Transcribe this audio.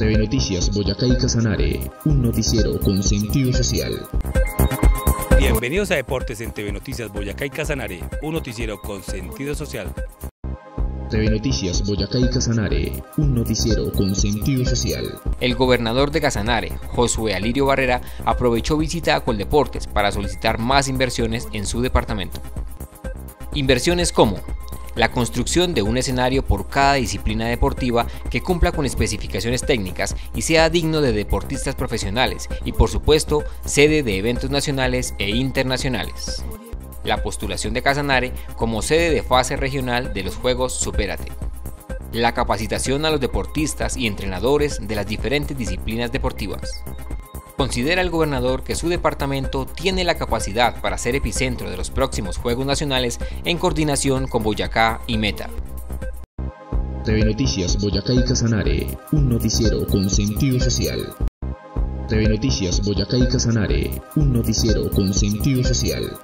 TV Noticias Boyacá y Casanare, un noticiero con sentido social. Bienvenidos a Deportes en TV Noticias Boyacá y Casanare, un noticiero con sentido social. TV Noticias Boyacá y Casanare, un noticiero con sentido social. El gobernador de Casanare, Josué Alirio Barrera, aprovechó visita a Coldeportes para solicitar más inversiones en su departamento. Inversiones como la construcción de un escenario por cada disciplina deportiva que cumpla con especificaciones técnicas y sea digno de deportistas profesionales y, por supuesto, sede de eventos nacionales e internacionales. La postulación de Casanare como sede de fase regional de los Juegos Supérate. La capacitación a los deportistas y entrenadores de las diferentes disciplinas deportivas. Considera el gobernador que su departamento tiene la capacidad para ser epicentro de los próximos Juegos Nacionales en coordinación con Boyacá y Meta. TV Noticias Boyacá y Casanare, un noticiero con sentido social. TV Noticias Boyacá y Casanare, un noticiero con sentido social.